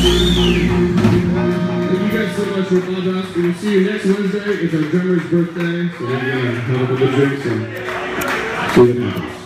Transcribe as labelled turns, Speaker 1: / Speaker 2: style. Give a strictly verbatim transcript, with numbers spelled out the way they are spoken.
Speaker 1: So much for Walrus. We'll see you next Wednesday. It's our drummer's birthday, so we're gonna have a couple of drinks and see what happens.